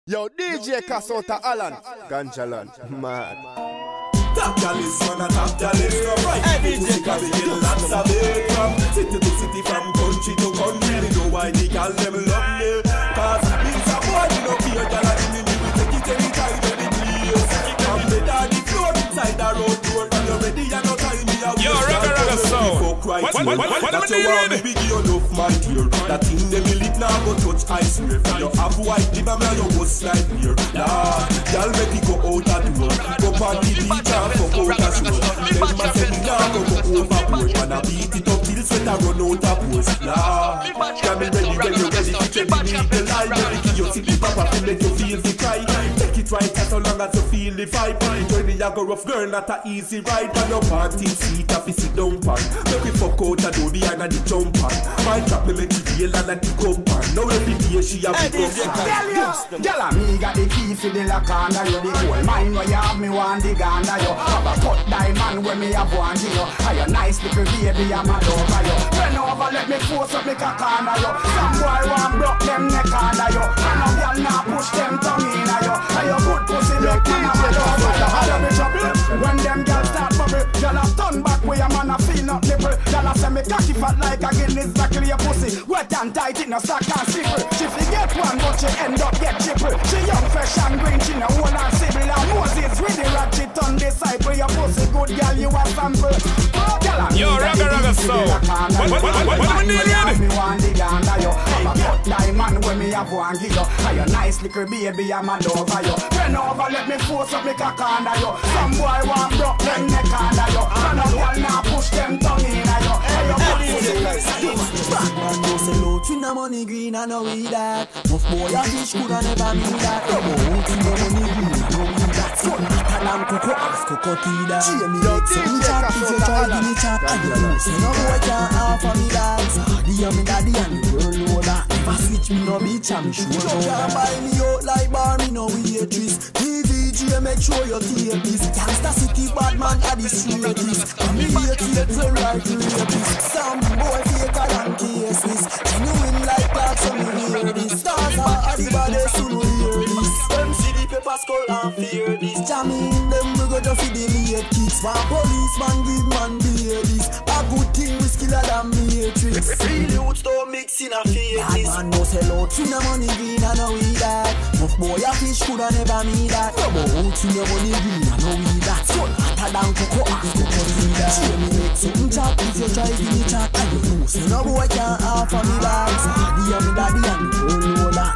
Yo, DJ Kasota Alan, Ganjalan, man. Top Dallas, man, a top Dallas. Right, music and we get lots of it. From city to city, from country to country. We know why the girl them love me. Cause it's a boy, you know, fear girl and in the we take it anytime, any place. From the daddy floor inside the road, when you're ready, you're not time me out. Yo, Rugga sound. What that's your one, baby, give enough my dear. That thing they believe now go touch, I swear. You have white, live a man, you go slide here. Nah, y'all make it go out that door. Go party the beach and fuck out that show. Them a say me now go overboard. Man a beat it up till sweat a run out of pores. Nah, y'all be ready when you ready to check the legal eye. Ready to you see the papa to make you feel the cry. Take it right as long as you feel the vibe. The journey you go rough girl, not a easy ride. On your party seat, if you sit down pan. Make me fuck out a door behind the jump pan. My trap me make it real and I kick up pan. Now every day she a pick up pan. Girl, me got the key for the lock under you. The whole mind where you have me want the gander you. Have a cut diamond where me have one you. Are you nice little baby, I'm a over you. Bend over, let me force up me cock under you. Some boy want broke them neck under you. And no girl now push them tongue in you. Are you good pussy make me have a over you. Are you me trouble? When them girls start bubble, girl a turn back where your man a feel not nipple. Girl a say me cocky fat like a Guinness exactly your pussy. Wet and tight in a sack and slipper. She forget one but she end up get chipper. She young, fresh and green, she no old and civil. And Moses with the ratchet on disciple. Your pussy good girl, you a sample. Yo, Rugga sound. What do we need? Me want the gander yo. Have a cut diamond when me have one give you. Are you nice little baby, I'm a lover yo. Bend over, let me force up me cock under you. Some boy want broke them neck under you. And a girl now push them tongue in you. Are you good pussy? Bad man no say low, tuna money green and no we that. Muff boy a fish coulda never me that. Double hook in the money green and no we that. Son hotter than cocoa ice, cocoa tea that. Jamie make some chat if you try give me chat. And you know say no boy can't offer me that. Daddy and me daddy and the world know that. If I switch me no bitch and me sure know that. Can't buy me out like bar, me no waitress. TVG make sure you take this. Gangsta city bad man are the straightest. And me hate it for right rapist. Some boy faker than cases. Genuine like that, so me hear this. Stars are the baddest, soon we hear this. Them see the paper skull and fear this. Jamming them, we go to feed the late kids. One policeman give man babies. A good thing we skiller than Matrix. Real youths don't mix in a fake this. Bad man no sell out, tuna money green and no we that. Muff boy a fish coulda never me that. Double out, tuna money green and no we that. Son hotter than cocoa ice, cocoa tea that. Jamie make some chat if you try give me chat. And you know say no boy can't offer me that. Daddy and me daddy and the world know that.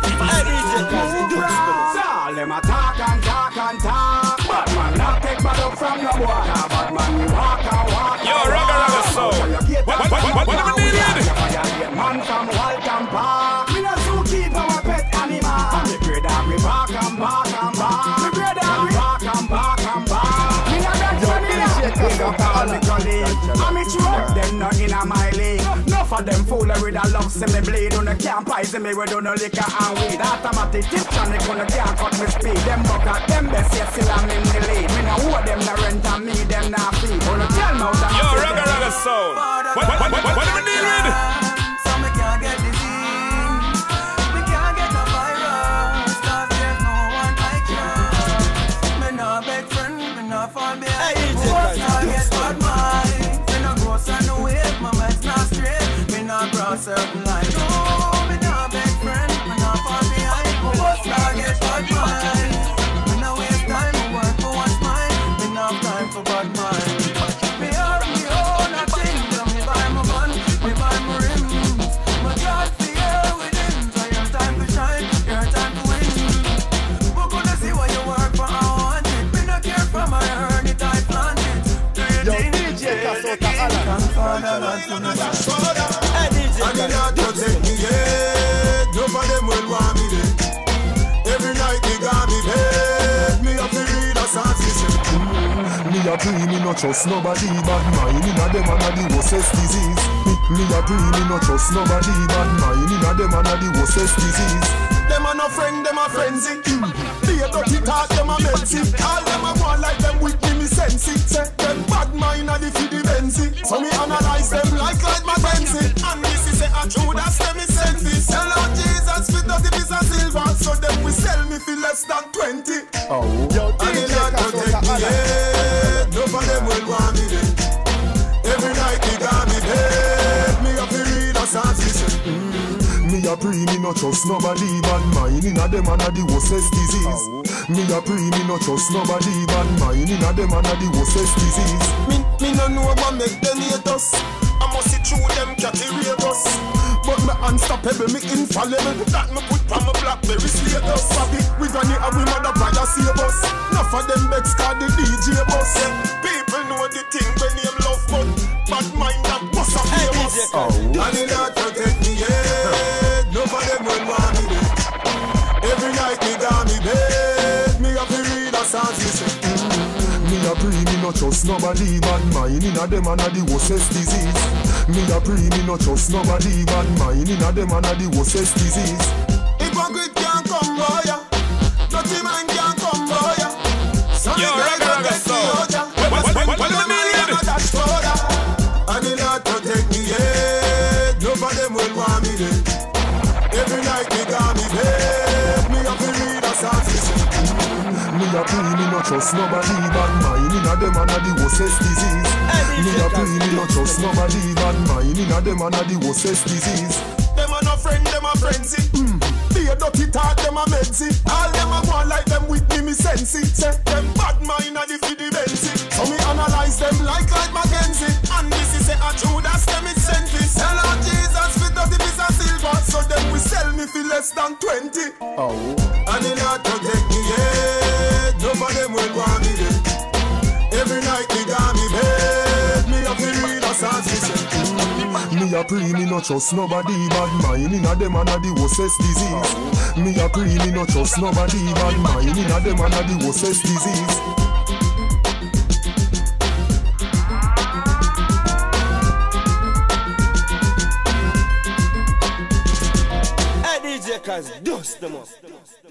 All them a talk and talk and talk. Bad man not take bad up from no water. Bad man we walk and walk. Yo, Rugga sound. What do we need? Man from Waltham Park. Me no zookeeper, a pet animal. And me pray that we bark and bark and bark. Me pray that we bark and bark and bark. Me no got money now. Pick up all me colleague. And me true, them not in a my league. Enough of them fool with a love, see me bleed. On the camp, I see me with on the liquor and weed. Automatic tip, and they gonna can't cut me speed. Them buck at them best, yes, still I'm in the lead. Me no owe them the rent and me, them not feed. Wanna tell me how that. Yo, Rugga sound. What do we need? So me can't get disease. Me can't get no virus. Cause there's no one I trust. Me no big friend, me no fall behind. What's not get bad mind? Me no go send away, my mind's not straight. Me no cross certain line. No, me no big friend, me no fall behind. What's not get bad mind? Me no waste time, me work for what's mine. Me no have time for bad mind. Me are me own a thing, me buy my gun, me buy my rims. My God for you within, so your time to shine, your time to win. We gonna see what you work for, I want it. Me no care for my earn it, I plant it. Do you think DJ Kasota Alan. And they not just take me yet. None of them will want me dead. Every night they got me paid. Me have to read a statistic. Me a dream, me not trust nobody. Bad mind in a them and a the worstest disease. Me a dream, me not trust nobody. Bad mind in a them and a the worstest disease. Them a no friend, them a frenzy. They a dirty talk, them a melty. All them a want like them with me sense it. Say them bad mind a the feed the Benzi. So me analyze them like my Benzi. And this is a true, that's them me sense it. Sell out Jesus for 30 piece of silver. So them we sell me feel less than 20. Yo, And DJ the Lord Casota protect me, Alan. yeah. None of them will want me dead. Every night they got me dead. Me up to read a song, me a pre, me no trust nobody. Bad mind inna them and a the worstest disease. Me a pre, me no trust nobody. Bad mind inna them and a the worstest disease. Me no know what make them hate us. I must see through them caterate us. But me unstoppable, me infallible. That me put on my BlackBerry status. We granny and we mother brother save us. Enough of them begs call the DJ bus. People know the thing when name love but bad mind that must have famous. And the Lord protect me, yeah. None of them will want me dead. Every night me got me bed. Me have to read a song, me a pre, me no trust nobody. Bad mind inna them and a the worstest disease. Me a pre, me no trust nobody. Bad mind inna them and a the worstest disease. Hypocrite can't come by ya. Dirty mind can't come by ya. Yo, Ragga Soul. What do you mean? And the Lord protect me, yeah. None of them will want me dead. Every night they got me dead. Me have to read a song. Me a pre, me no trust nobody. Bad mind inna them and a the worstest disease. Me a pre, me no trust nobody. Bad mind inna them and a the worstest disease. Them a no friend, them a frenzy. They a dirty talk, them a medzy. All them a go like them with me sense it. Say them bad mind a the fiddy benzy. So me analyze them like Mackenzie. And this is a Judas, them it sent this. Sell out Jesus for 30 pieces of silver. So them we sell me for less than 20. And the Lord protect me, yeah. None of them will want me dead. Every night they got me bed. Me have to read a song, me a pre, me no trust nobody. Bad mind inna them and a the worstest disease. Me a pre, me no trust nobody. Bad mind inna them and a the worstest disease. Hey DJ Kaz, dust them up.